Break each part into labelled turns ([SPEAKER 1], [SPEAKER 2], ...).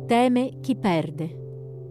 [SPEAKER 1] Teme chi perde.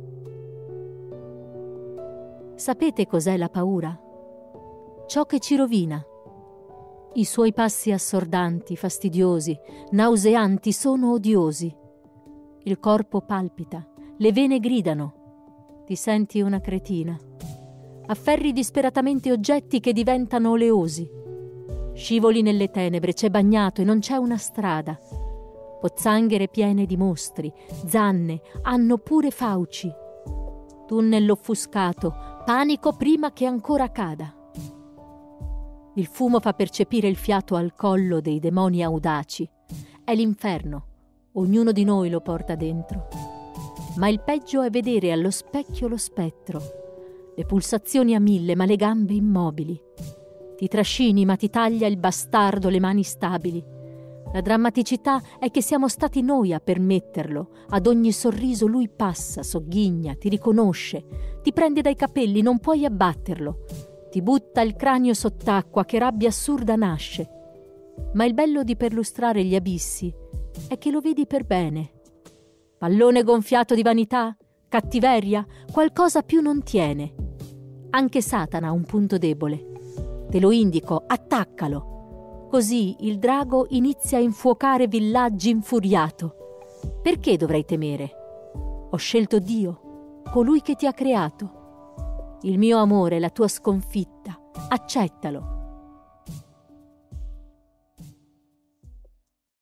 [SPEAKER 1] Sapete cos'è la paura? Ciò che ci rovina. I suoi passi assordanti, fastidiosi, nauseanti sono odiosi. Il corpo palpita, le vene gridano. Ti senti una cretina. Afferri disperatamente oggetti che diventano oleosi. Scivoli nelle tenebre, c'è bagnato e non c'è una strada. Pozzanghere piene di mostri, zanne, hanno pure fauci. Tunnel offuscato, panico prima che ancora cada. Il fumo fa percepire il fiato al collo dei demoni audaci. È l'inferno, ognuno di noi lo porta dentro. Ma il peggio è vedere allo specchio lo spettro. Le pulsazioni a 1000, ma le gambe immobili. Ti trascini, ma ti taglia il bastardo le mani stabili. La drammaticità è che siamo stati noi a permetterlo. Ad ogni sorriso lui passa, sogghigna, ti riconosce, ti prende dai capelli, non puoi abbatterlo. Ti butta il cranio sott'acqua, che rabbia assurda nasce. Ma il bello di perlustrare gli abissi è che lo vedi per bene. Pallone gonfiato di vanità, cattiveria, qualcosa più non tiene. Anche Satana ha un punto debole. Te lo indico, attaccalo. Così il drago inizia a infuocare villaggi infuriato. Perché dovrei temere? Ho scelto Dio, colui che ti ha creato. Il mio amore è la tua sconfitta. Accettalo.